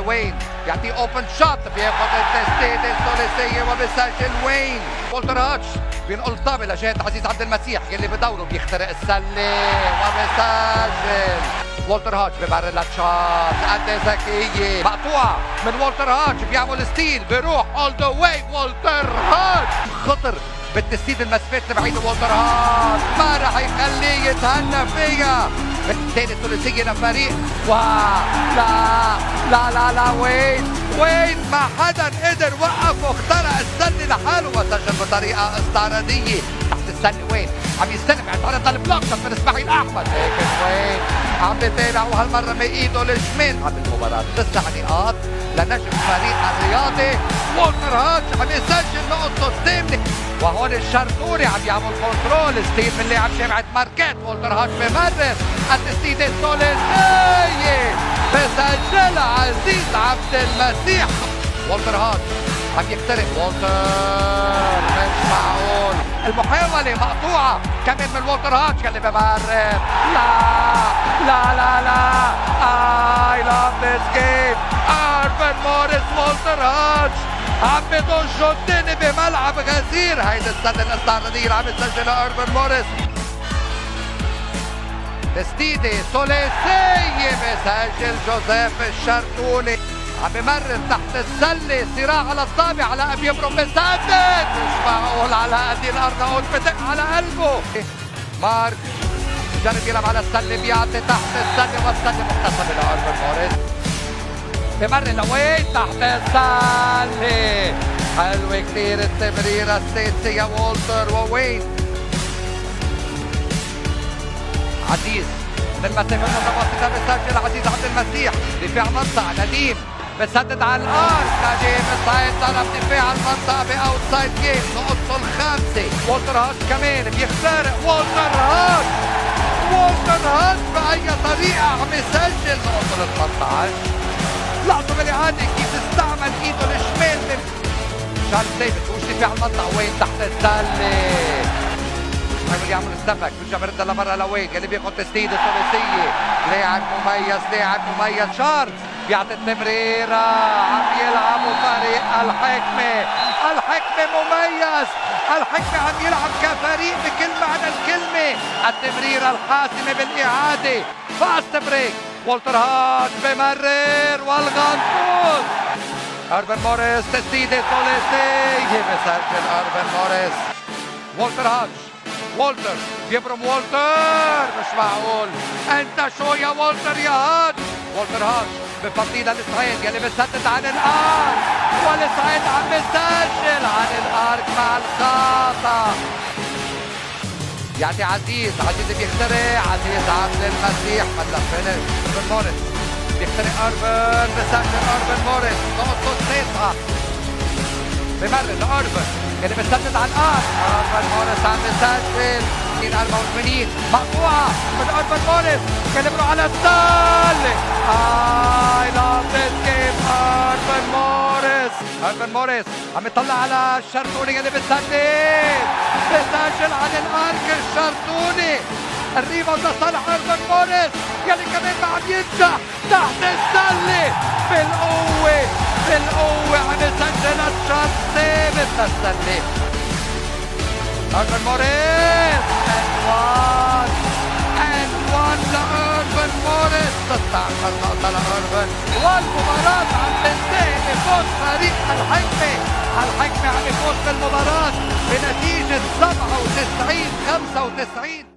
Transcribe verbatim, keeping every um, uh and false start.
وين يعطي اوبن شوت، بياخذ التسديد الثلاثيه وبيسجل وين. والتر هاتش بينقل طابه لجهه عزيز عبد المسيح يلي بدوره بيخترق السله وبيسجل. والتر هاتش ببرر للشوت، قد ذكيه مقطوعه من والتر هاتش، بيعمل ستيل بيروح اول ذا واي. والتر هاتش خطر بالتسديد المسافات لبعيد. والتر هاتش ما راح يخليه يتهنى فيها. بالتالي ثلاثيه لفريق و لا لا لا لا وين وين ما حدا قدر وقفه، اخترق السله لحاله وسجل بطريقه استعراضيه تحت السله. وين عم يستلم، اعترض البلوك من اسماعيل احمد، لكن وين عم بيطلع وهالمره من ايده الشمال. عم المباراه تسع نقاط لنجم فريق الرياضي. والتر هاتش عم يسجل نقطته الثامنه، وهون الشرطوري عم يعمل كنترول ستيل من لاعب جامعه ماركات. والتر هاتش بمرر التسديد الثلاثيه بسجلها عزيز عبد المسيح. والتر هاتش عم يقترب، والتر مش معقول، المحاولة مقطوعة كمان من والتر هاتش يلي بمرر. لا لا لا لا I love this game. أربن موريس والتر هاتش عم بدوشوا الدنيا بملعب غزير. هيدي السله الاستعراضيه عم يسجلها أربن موريس. تسديده ثلاثيه بسجل جوزيف الشرطوني، عم بمرر تحت السله، صراع على الطابه، علاء بيبرم بسدد، مش معقول علاء الدين ارناؤوط بدق على قلبه. مارك بجرب يلعب على السله، بيعطي تحت السله والسله مختصره لأربن موريس. بمرر لوين تحت السله، حلوه كثير التمريره السادسه يا والتر. ووين عزيز من المسافه المتوسطه بسجل عزيز عبد المسيح. دفاع منطقه نديم بسدد على الارض، نديم صايد ضرب دفاع المنطقه باوتسايد جيم، نقطته الخامسه. والتر هاتش كمان بيخترق. والتر هاتش والتر هاتش باي طريقه عم يسجل نقطه ال ثلاثة عشر. لاحظوا بالاعاده كيف استعمل ايده الشمال من شارل ديفيد. وش دفاع المنطقه وين تحت السله، حاول يعمل السمك، بيرجع برد لبرا لوين يلي بياخذ تسديد الثلاثيه. لاعب مميز لاعب مميز شارلز بيعطي التمريره، عم يلعبوا فريق الحكمه. الحكمه مميز، الحكمه عم يلعب كفريق بكل معنى الكلمه. التمريره الحاسمه بالاعاده. فاست بريك، والتر هاتش بمرر والغنطوط. أربن موريس تسديده ثلاثيه بسجل أربن موريس. والتر هاتش والتر بيبرم، والتر مش معقول، انت شو يا والتر يا هاتش. والتر هاتش بفضي للسعيد يلي بسدد عن الارك، والسعيد عم بسجل عن الارك مع الخطا. يعطي عزيز، عزيز بيخترق، عزيز عبد المسيح هلا فينش. أربن موريس بيخترق، أربن بسجل أربن موريس نقطته التاسعه. بمرر لأربن يلي بسدد على الارض. أربن موريس عم بسجل أربعة وثمانين، مقطوعه من أربن موريس يلي بروح على السله. I love this game. أربن موريس أربن موريس عم يطلع على الشرطوني يلي بسدد، بسجل عن الارك الشرطوني. الريباوند لصالح أربن موريس يلي كمان ما عم ينجح تحت السله بالقوه بالقوه، عم يسجل الشوط ثابت للسله. أربن موريس and one and one لأربن موريس، ستة عشر نقطة لأربن. والمباراة عم تنتهي بفوز فريق الحكمة. الحكمة عم يفوز بالمباراة بنتيجة سبعة وتسعين خمسة وتسعين.